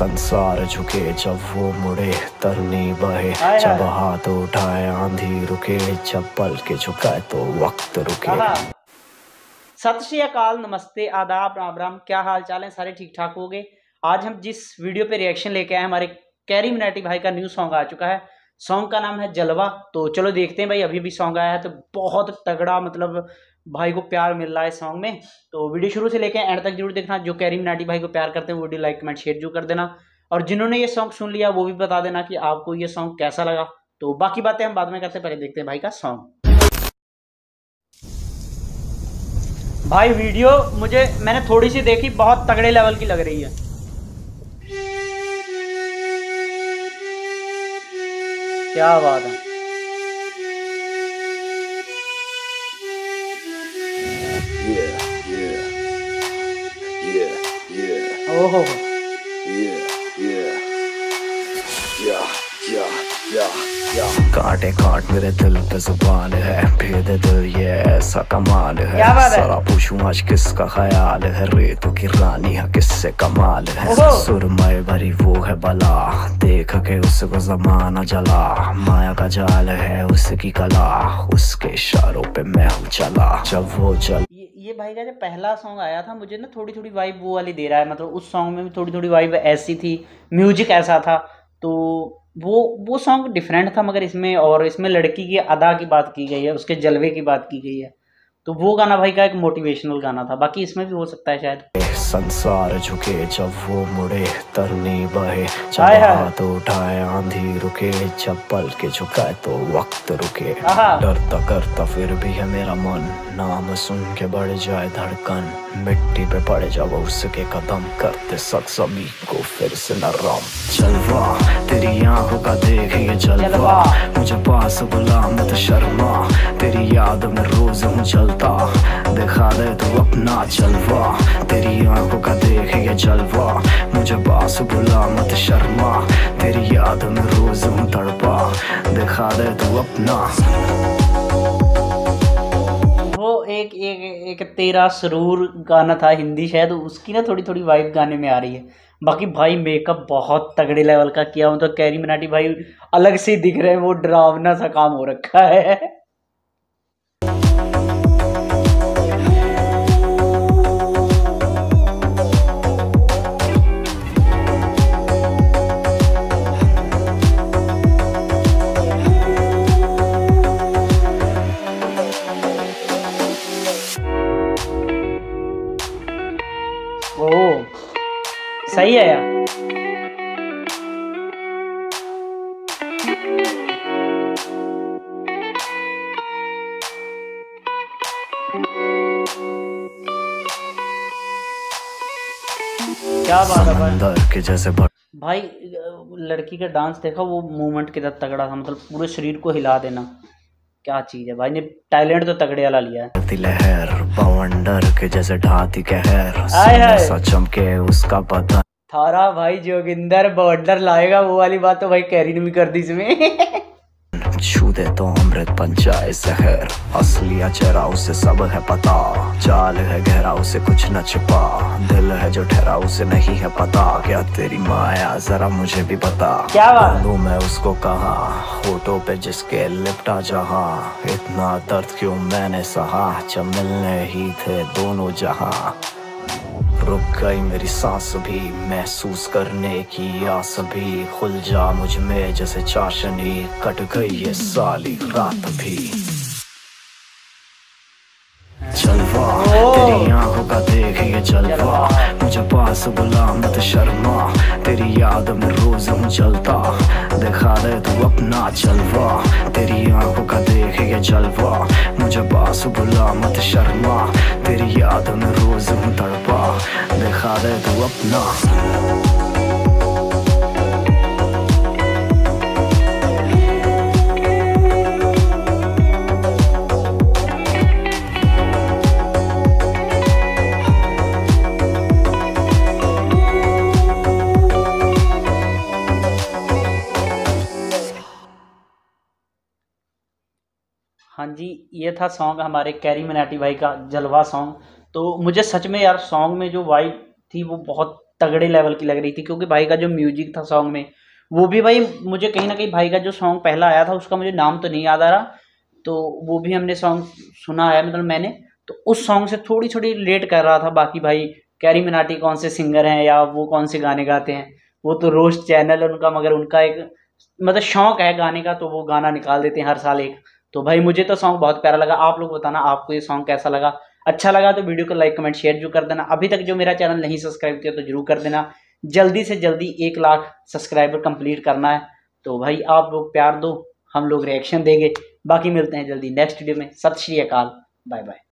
संसार झुके जब वो मुड़े, तरनी बहे जब हाथ उठाए, आंधी रुके जब पल के झुकाए तो वक्त रुके। सत श्री अकाल, नमस्ते, आदाब, राम राम। क्या हाल चाल है? सारे ठीक ठाक हो गए? आज हम जिस वीडियो पे रिएक्शन लेके आए, हमारे कैरी मिनाटी भाई का न्यू सॉन्ग आ चुका है। सॉन्ग का नाम है जलवा। तो चलो देखते हैं भाई। अभी भी सॉन्ग आया है तो बहुत तगड़ा, मतलब भाई को प्यार मिल रहा है सॉन्ग में। तो वीडियो शुरू से लेके एंड तक जरूर देखना। जो कैरी मिनाटी भाई को प्यार करते हैं वो वीडियो लाइक कमेंट शेयर जरूर कर देना, और जिन्होंने ये सॉन्ग सुन लिया वो भी बता देना कि आपको ये सॉन्ग कैसा लगा। तो बाकी बातें हम बाद में करते, पहले देखते हैं भाई का सॉन्ग। भाई वीडियो मैंने थोड़ी सी देखी, बहुत तगड़े लेवल की लग रही है। क्या बात है। ओहो कांटे कांट मेरे दिल पे जुबान है, भेद दिल ये ऐसा कमाल है। सारा पूछूं आज किसका ख्याल है, रेतों की रानी है किससे कमाल है। सुरमई भरी वो है बला, देख के उसको जमाना जला। माया का जाल है उसकी कला, उसके इशारों पे मैं हूँ चला। जब वो चल ये भाई का जब पहला सॉन्ग आया था, मुझे ना थोड़ी थोड़ी वाइब वो वाली दे रहा है। मतलब उस सॉन्ग में भी थोड़ी थोड़ी वाइब ऐसी थी, म्यूजिक ऐसा था। तो वो सॉन्ग डिफरेंट था, मगर इसमें लड़की की अदा की बात की गई है, उसके जलवे की बात की गई है। तो वो गाना भाई का एक मोटिवेशनल गाना था। बाकी इसमें भी हो सकता है शायद। संसार झुके जब वो मुड़े, तरनी बहे जब हाथ उठाए, आंधी रुके जब पल के झुकाए तो वक्त रुके। डरता करता फिर भी है मेरा मन, नाम सुन के बढ़ जाए धड़कन। मिट्टी पे पड़े जब उसके कदम, करते सभी को फिर से नरम। जलवा तेरी आंखों का देख ये जलवा, मुझे पास बुला मत शर्मा। तेरी याद में रोज हूँ जलता, दिखा दे तू अपना जलवा। तेरी आंखों का देख ये जलवा, मुझे पास बुला मत शर्मा। तेरी याद में रोज हूँ तड़पा, दिखा दे तू अपना। वो एक तेरा सरूर गाना था, हिंदी शायद, उसकी ना थोड़ी थोड़ी वाइब गाने में आ रही है। बाकी भाई मेकअप बहुत तगड़े लेवल का किया हूँ, तो कैरी मिनाटी भाई अलग से दिख रहे हैं। वो डरावना सा काम हो रखा है। ओ सही है यार। क्या बात है भाई। के जैसे भाई लड़की का डांस देखा, वो मूवमेंट कितना तगड़ा था, मतलब पूरे शरीर को हिला देना। क्या चीज है भाई ने, टैलेंट तो तगड़े वाला लिया है। लहर बवंडर के जैसे ढाती कहर, चमके उसका पता। थारा भाई जोगिंदर बवंडर लाएगा, वो वाली बात तो भाई कैरी ने भी कर दी इसमें। छू दे तो अमृत बन जाए जहर, असलिया चेहरा उसे सब है पता। चाल है गहरा उसे कुछ न छिपा, दिल है जो ठहरा उसे नहीं है पता। क्या तेरी माया जरा मुझे भी बता, क्या बोलूं मैं उसको कहा। होठों पे जिसके लिपटा जहां, इतना दर्द क्यों मैंने सहा। जब मिलने ही थे दोनों जहां, रुक गई मेरी सांस भी, महसूस करने की आस भी। खुल जा मुझ में जैसे चाशनी, कट गई ये साली रात भी। जलवा तेरी आंखों का देख ये जलवा, मुझे पास बुला मत शर्मा। तेरी याद में रोज हूँ जलता, दिखा दे तू अपना जलवा। तेरी आंखों का देख ये जलवा, मुझे पास बुला मत शर्मा। तेरी याद में रोज हूँ तड़पा, दिखा दे तू अपना। हाँ जी, ये था सॉन्ग हमारे कैरी मिनाटी भाई का जलवा सॉन्ग। तो मुझे सच में यार सॉन्ग में जो वाइब थी वो बहुत तगड़े लेवल की लग रही थी, क्योंकि भाई का जो म्यूजिक था सॉन्ग में वो भी भाई मुझे कहीं ना कहीं भाई का जो सॉन्ग पहला आया था उसका मुझे नाम तो नहीं याद आ रहा, तो वो भी हमने सॉन्ग सुना है, मतलब मैंने तो उस सॉन्ग से थोड़ी थोड़ी रिलेट कर रहा था। बाकी भाई कैरी मिनाटी कौन से सिंगर हैं या वो कौन से गाने गाते हैं, वो तो रोस्ट चैनल है उनका, मगर उनका एक मतलब शौक है गाने का, तो वो गाना निकाल देते हैं हर साल एक। तो भाई मुझे तो सॉन्ग बहुत प्यारा लगा। आप लोग बताना आपको ये सॉन्ग कैसा लगा। अच्छा लगा तो वीडियो को लाइक कमेंट शेयर जरूर कर देना। अभी तक जो मेरा चैनल नहीं सब्सक्राइब किया तो जरूर कर देना। जल्दी से जल्दी 1 लाख सब्सक्राइबर कंप्लीट करना है, तो भाई आप लोग प्यार दो, हम लोग रिएक्शन देंगे। बाकी मिलते हैं जल्दी नेक्स्ट वीडियो में। सत श्री अकाल, बाय बाय।